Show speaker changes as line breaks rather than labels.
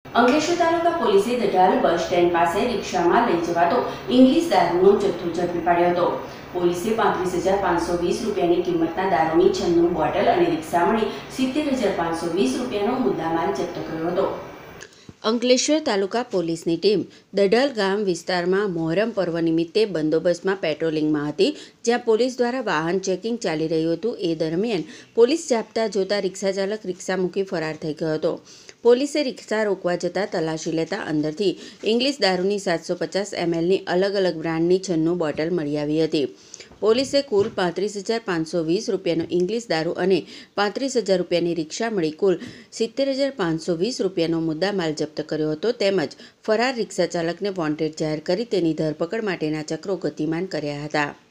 અંકલેશ્વર તાલુકા પોલીસે દઢાલ bus stand પાસે રિક્ષામાં લઈ જવાતો ઇંગ્લિશ દારૂનો જથ્થો ઝડપી પાડ્યો હતો। પોલીસે 35,520 રૂપિયાની કિંમતના દારૂની 96 બોટલ અને રિક્ષા મળી 70,520 રૂપિયાનો મુદ્દામાલ જપ્ત કર્યો હતો। અંકલેશ્વર તાલુકા પોલીસની ટીમ દઢાલ ગામ વિસ્તારમાં મોહરમ પર્વ નિમિત્તે બંદોબસ્તમાં પેટ્રોલિંગમાં હતી, જ્યાં પોલીસ દ્વારા વાહન ચેકિંગ ચાલી રહ્યું હતું। એ દરમિયાન પોલીસ જાપ્તા જોતા રિક્ષા ચાલક રિક્ષા મૂકી ફરાર થઈ ગયો હતો। પોલીસે રિક્ષા રોકવા જતાં તલાશી લેતા અંદરથી ઇંગ્લિશ દારૂની 750 mlની અલગ અલગ બ્રાન્ડની 96 બોટલ મળી આવી હતી। પોલીસે કુલ 35,520 રૂપિયાનો ઇંગ્લિશ દારૂ અને 35,000 રૂપિયાની રિક્ષા મળી કુલ 70,520 રૂપિયાનો મુદ્દામાલ જપ્ત કર્યો હતો, તેમજ ફરાર રિક્ષા ચાલકને વોન્ટેડ જાહેર કરી તેની ધરપકડ માટેના ચક્રો ગતિમાન કર્યા હતા।